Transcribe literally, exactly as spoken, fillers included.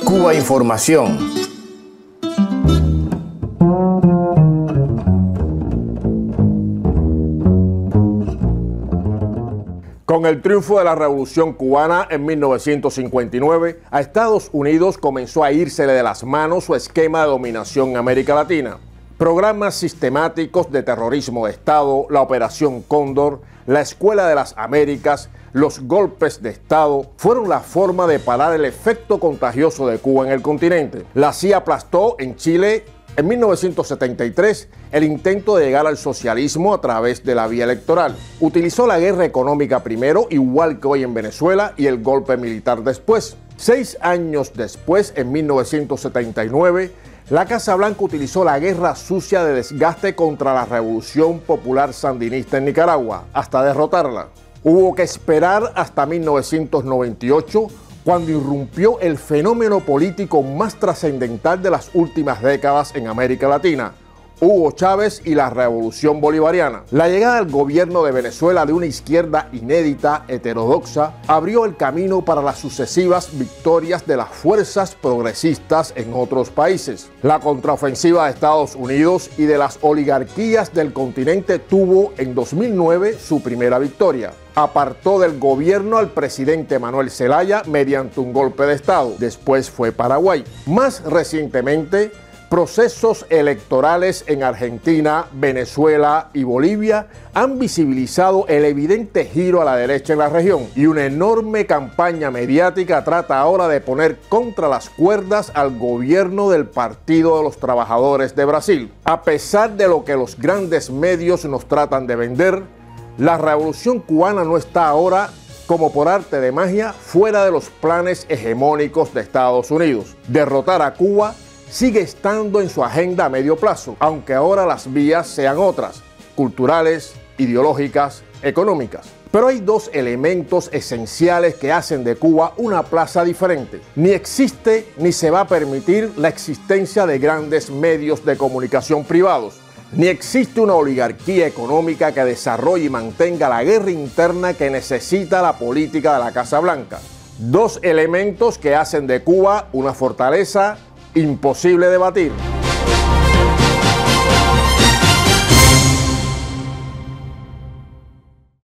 Cuba Información. Con el triunfo de la Revolución Cubana en mil novecientos cincuenta y nueve, a Estados Unidos comenzó a írsele de las manos su esquema de dominación en América Latina. Programas sistemáticos de terrorismo de Estado, la Operación Cóndor, la Escuela de las Américas, los golpes de Estado fueron la forma de parar el efecto contagioso de Cuba en el continente. La C I A aplastó en Chile en mil novecientos setenta y tres el intento de llegar al socialismo a través de la vía electoral. Utilizó la guerra económica primero, igual que hoy en Venezuela, y el golpe militar después. Seis años después, en mil novecientos setenta y nueve, la Casa Blanca utilizó la guerra sucia de desgaste contra la Revolución Popular Sandinista en Nicaragua, hasta derrotarla. Hubo que esperar hasta mil novecientos noventa y ocho, cuando irrumpió el fenómeno político más trascendental de las últimas décadas en América Latina, Hugo Chávez y la Revolución Bolivariana. La llegada al gobierno de Venezuela de una izquierda inédita, heterodoxa, abrió el camino para las sucesivas victorias de las fuerzas progresistas en otros países. La contraofensiva de Estados Unidos y de las oligarquías del continente tuvo en dos mil nueve su primera victoria. Apartó del gobierno al presidente Manuel Zelaya mediante un golpe de Estado. Después fue Paraguay. Más recientemente, procesos electorales en Argentina, Venezuela y Bolivia han visibilizado el evidente giro a la derecha en la región, y una enorme campaña mediática trata ahora de poner contra las cuerdas al gobierno del Partido de los Trabajadores de Brasil. A pesar de lo que los grandes medios nos tratan de vender, la Revolución Cubana no está ahora, como por arte de magia, fuera de los planes hegemónicos de Estados Unidos. Derrotar a Cuba sigue estando en su agenda a medio plazo, aunque ahora las vías sean otras, culturales, ideológicas, económicas. Pero hay dos elementos esenciales que hacen de Cuba una plaza diferente. Ni existe ni se va a permitir la existencia de grandes medios de comunicación privados. Ni existe una oligarquía económica que desarrolle y mantenga la guerra interna que necesita la política de la Casa Blanca. Dos elementos que hacen de Cuba una fortaleza imposible de batir.